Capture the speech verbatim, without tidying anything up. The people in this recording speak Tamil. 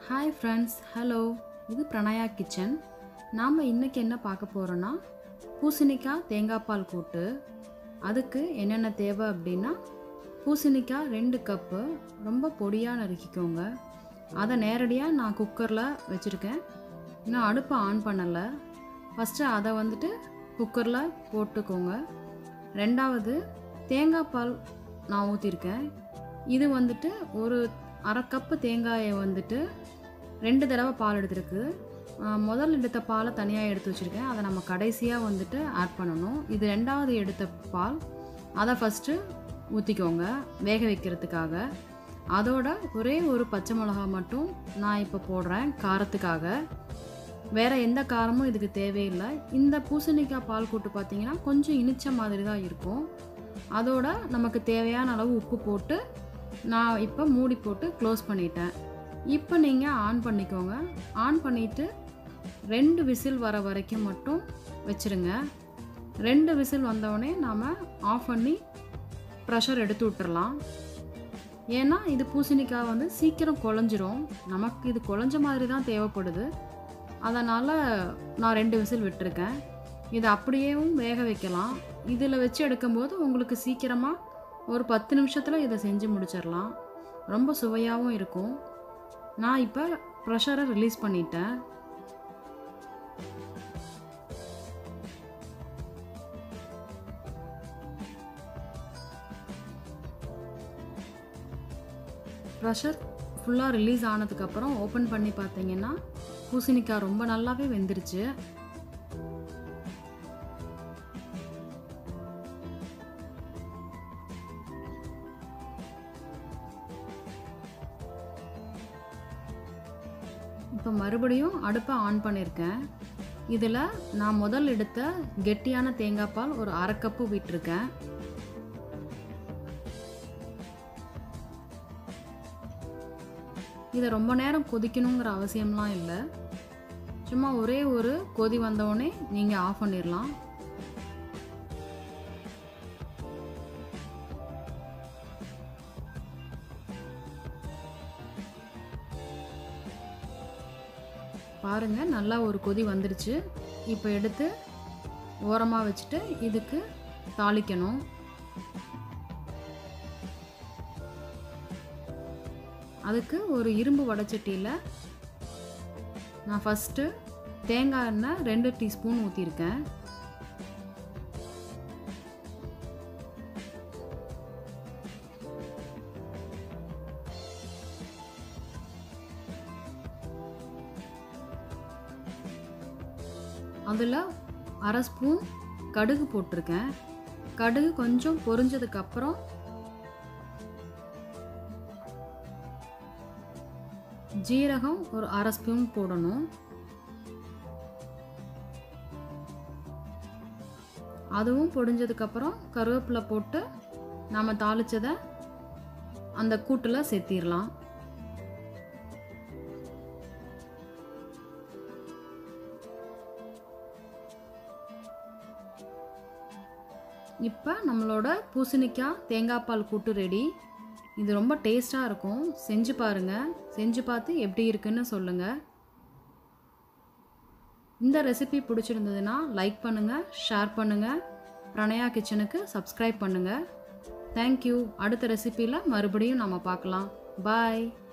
Hi friends, hello. இது பிரணயா கிச்சன். நாம் இன்றைக்கி என்ன பார்க்க போகிறோன்னா பூசணிக்காய் தேங்காய் பால் கூட்டு. அதுக்கு என்னென்ன தேவை அப்படின்னா, பூசணிக்காய் ரெண்டு கப்பு ரொம்ப பொடியாக நறுக்கிக்கோங்க. அதை நேரடியாக நான் குக்கரில் வச்சுருக்கேன். இன்னும் அடுப்பை ஆன் பண்ணலை. ஃபஸ்ட்டு அதை வந்துட்டு குக்கரில் போட்டுக்கோங்க. ரெண்டாவது தேங்காய் பால் நான் ஊற்றிருக்கேன். இது வந்துட்டு ஒரு அரை கப்பு தேங்காயை வந்துட்டு ரெண்டு தடவை பால் எடுத்துருக்கு. முதல் எடுத்த பாலை தனியாக எடுத்து வச்சுருக்கேன். அதை நம்ம கடைசியாக வந்துட்டு ஆட் பண்ணணும். இது ரெண்டாவது எடுத்த பால். அதை ஃபஸ்ட்டு ஊற்றிக்கோங்க வேக வைக்கிறதுக்காக. அதோட ஒரே ஒரு பச்சை மிளகா மட்டும் நான் இப்போ போடுறேன் காரத்துக்காக. வேறு எந்த காரமும் இதுக்கு தேவையில்லை. இந்த பூசணிக்காய் பால் கூட்டு பார்த்திங்கன்னா கொஞ்சம் இனிச்ச மாதிரி தான் இருக்கும். அதோட நமக்கு தேவையான அளவு உப்பு போட்டு நான் இப்போ மூடி போட்டு க்ளோஸ் பண்ணிட்டேன். இப்போ நீங்கள் ஆன் பண்ணிக்கோங்க. ஆன் பண்ணிவிட்டு ரெண்டு விசில் வர வரைக்கும் மட்டும் வச்சுருங்க. ரெண்டு விசில் வந்தோடனே நாம் ஆஃப் பண்ணி ப்ரெஷர் எடுத்து விட்டுறலாம். ஏன்னா இது பூசணிக்காய் வந்து சீக்கிரம் குழஞ்சிரும். நமக்கு இது குழஞ்ச மாதிரி தான் தேவைப்படுது. அதனால் நான் ரெண்டு விசில் விட்டுருக்கேன். இதை அப்படியேவும் வேக வைக்கலாம். இதில் வச்சு எடுக்கும்போது உங்களுக்கு சீக்கிரமாக ஒரு பத்து நிமிஷத்தில் இதை செஞ்சு முடிச்சிடலாம். ரொம்ப சுவையாகவும் இருக்கும். நான் இப்போ ப்ரெஷரை ரிலீஸ் பண்ணிட்டேன். ப்ரெஷர் ஃபுல்லாக ரிலீஸ் ஆனதுக்கப்புறம் ஓப்பன் பண்ணி பார்த்தீங்கன்னா பூசணிக்காய் ரொம்ப நல்லாவே வெந்துருச்சு. இப்போ மறுபடியும் அடுப்பை ஆன் பண்ணியிருக்கேன். இதில் நான் முதல் எடுத்த கெட்டியான தேங்காய் பால் ஒரு அரை கப்பு விட்டுருக்கேன். இதை ரொம்ப நேரம் கொதிக்கணுங்கிற அவசியம்லாம் இல்லை. சும்மா ஒரே ஒரு கொதி வந்தவுடனே நீங்கள் ஆஃப் பண்ணிடலாம். பாருங்கள், நல்லா ஒரு கொதி வந்துடுச்சு. இப்போ எடுத்து ஓரமாக வச்சுட்டு இதுக்கு தாளிக்கணும். அதுக்கு ஒரு இரும்பு வடைச்சட்டியில் நான் ஃபஸ்ட்டு தேங்காய் எண்ணெய் ரெண்டு டீஸ்பூன் ஊற்றிருக்கேன். அதில் அரை ஸ்பூன் கடுகு போட்டிருக்கேன். கடுகு கொஞ்சம் பொரிஞ்சதுக்கப்புறம் ஜீரகம் ஒரு அரை ஸ்பூன் போடணும். அதுவும் பொரிஞ்சதுக்கப்புறம் கருவேப்பிலை போட்டு நாம் தாளித்ததை அந்த கூட்டில் சேர்த்திடலாம். இப்போ நம்மளோட பூசணிக்காய் தேங்காய் பால் கூட்டு ரெடி. இது ரொம்ப டேஸ்ட்டாக இருக்கும். செஞ்சு பாருங்கள். செஞ்சு பார்த்து எப்படி இருக்குன்னு சொல்லுங்கள். இந்த ரெசிபி பிடிச்சிருந்ததுன்னா லைக் பண்ணுங்கள், ஷேர் பண்ணுங்கள். பிரணயா கிச்சனுக்கு சப்ஸ்கிரைப் பண்ணுங்கள். தேங்க்யூ. அடுத்த ரெசிபியில் மறுபடியும் நம்ம பார்க்கலாம். பாய்.